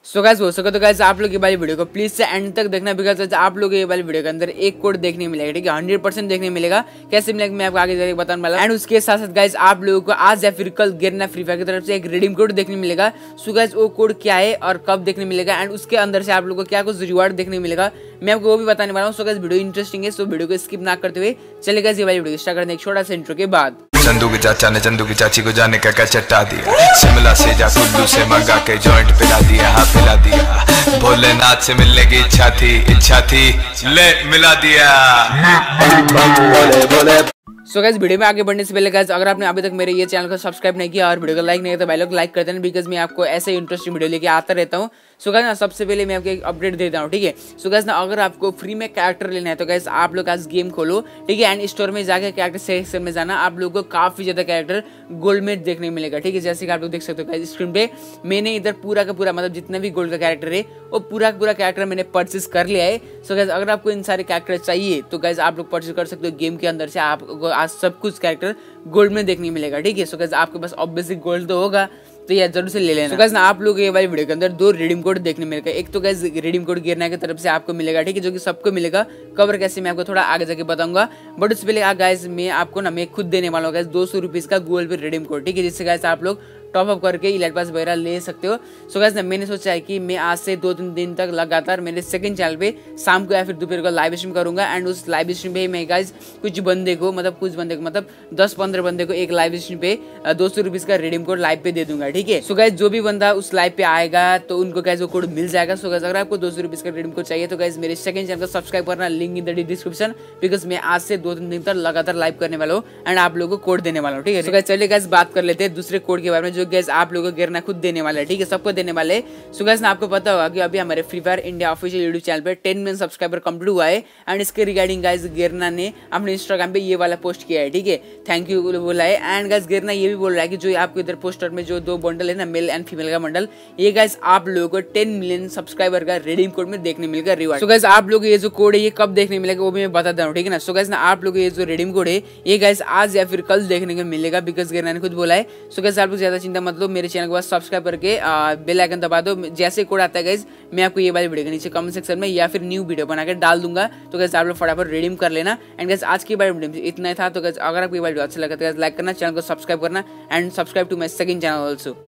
So guys हो सके तो गाइस आप लोग ये वाली वीडियो को प्लीज से एंड तक देखना, बिकॉज आप लोग ये वाली वीडियो के अंदर एक कोड देखने मिलेगा, ठीक है 100% देखने मिलेगा। कैसे मिलेगा मैं आपको आगे जाके बताने वाला। एंड उसके साथ साथ गाइस आप लोगों को आज या फिर कल गिरना फ्री फायर की तरफ से एक रिडीम कोड देखने मिलेगा। सो गाइस वो कोड क्या है और कब देखने मिलेगा एंड उसके अंदर से आप लोगों को क्या कुछ रिवार्ड देखने मिलेगा मैं आपको वो भी बताने वाला हूँ। सो गाइस वीडियो इंटरेस्टिंग है, सो वीडियो को स्किप ना करते हुए चले गाइस ये वाली वीडियो स्टार्ट करने एक छोटा सा इंट्रो के बाद। चंदू के चाचा ने चंदू की चाची को जाने का चट्टा दिया, शिमला से जा कुल्लू से मंगा के जॉइंट पिला दिया, हाँ पिला दिया। भोलेनाथ से मिलने की इच्छा थी ले मिला दिया। सो गाइस वीडियो में आगे बढ़ने से पहले गाइस अगर आपने अभी तक मेरे ये चैनल को सब्सक्राइब नहीं किया और वीडियो को लाइक नहीं किया तो भाई लोग लाइक करते हैं, बिकॉज मैं आपको ऐसे इंटरेस्टिंग वीडियो लेके आता रहता हूँ। सो गाइस ना सबसे पहले मैं आपको एक अपडेट देता हूँ, ठीक है। सो गाइस ना अगर आपको फ्री में कैरेक्टर लेना है तो गाइस आप लोग आज गेम खोलो, ठीक है, एंड स्टोर में जाकर कैरेक्टर सेक्शन में जाना, आप लोगों को काफी ज्यादा कैरेक्टर गोल्ड में देखने मिलेगा, ठीक है। जैसे कि आप लोग देख सकते हो गाइस स्क्रीन पे मैंने इधर पूरा का पूरा मतलब जितना भी गोल्ड का कैरेक्टर है वो पूरा का पूरा कैरेक्टर मैंने परचेस कर लिया है। सो गाइस अगर आपको इन सारे कैरेक्टर चाहिए तो गाइस आप लोग परचेस कर सकते हो गेम के अंदर से, आपको आज सब कुछ कैरेक्टर गोल्ड में देखने मिलेगा, ठीक है। सो गाइस आपके पास ऑब्वियसली गोल्ड तो होगा तो यार जरूर से ले लेना। तो गाइस ना आप लोग ये वाली वीडियो के अंदर दो रिडीम कोड देखने मिलेगा। एक तो गाइस रिडीम कोड गिरना की तरफ से आपको मिलेगा, ठीक है, जो कि सबको मिलेगा। कवर कैसे मैं आपको थोड़ा आगे जाके बताऊंगा, बट उससे पहले गाइस मैं आपको ना मैं खुद देने वाला हूँ गाइस 200 रुपीज का गूगल पे रिडीम कोड, ठीक है, जिससे गाइस आप लोग टॉप अप करके इलाइट पास वगैरह ले सकते हो। सो गाइस ना मैंने सोचा है कि मैं आज से 2-3 दिन तक लगातार मेरे सेकंड चैनल पे शाम को या फिर दोपहर को लाइव स्ट्रीम करूंगा एंड उस लाइव स्ट्रीम पे मैं गाइस कुछ बंदे को मतलब 10-15 बंदे को एक लाइव स्ट्रीम पे 200 रुपीज का रिडीम कोड लाइव पे दे दूंगा, ठीक है। सो गाइस जो भी बंदा उस लाइव पे आएगा तो उनको गाइस वो कोड मिल जाएगा। सो गाइस अगर आपको 200 रुपीज का रिडीम कोड चाहिए तो गाइस मेरे सेकंड चैनल को सब्सक्राइब करना, link in the description, because मैं आज से 2-3 दिन तक लगातार लाइव करने वाला हूँ एंड आप लोगों को कोड देने वाला हूँ, ठीक है। सो गाइस चलिए गाइस बात कर लेते हैं दूसरे कोड के बारे में जो गाइस आप लोगों गिरना खुद देने वाला है, ठीक है, सबको देने वाले। सो गाइस ना आपको पता होगा कि अभी हमारे free fire India official YouTube channel पे 10 मिलियन सब्सक्राइबर कंप्लीट हुआ है एंड इसके रिगार्डिंग गाइस गिरना ने अपने इंस्टाग्राम पे ये वाला पोस्ट किया है, ठीक है, थैंक यू बोला है। एंड गाइस गिरना ये भी बोल रहा है कि जो आपको इधर पोस्टर में जो 2 बंडल है ना मेल एंड फीमेल का बंडल, ये गाइस आप लोगों को 10 मिलियन सब्सक्राइबर का रिडीम कोड में देखने मिलेगा रिवार्ड। सो गाइस आप लोग ये जो कोड है ये कब देखने मिलेगा वो भी मैं बता दूं, ठीक है ना। सो गाइस ना आप लोग ये जो रिडीम कोड है ये गाइस आज या फिर कल देखने को मिलेगा, बिकॉज गिरना ने खुद बोला है। सो गाइस आप लोग ज्यादा चिंता मत लो, मेरे चैनल को सब्सक्राइब करके बेल आइकन दबा दो। जैसे कोड आता है गाइस मैं आपको ये वाली वीडियो के नीचे कमेंट सेक्शन में या फिर न्यू वीडियो बना के डाल दूंगा, तो गाइस आप लोग फटाफट रिडीम कर लेना। एंड गाइस आज की बार वीडियो इतना ही था, तो गाइस अगर आपको ये वीडियो अच्छा लगा तो गाइस लाइक करना, चैनल को सब्सक्राइब करना and subscribe to my second channel also.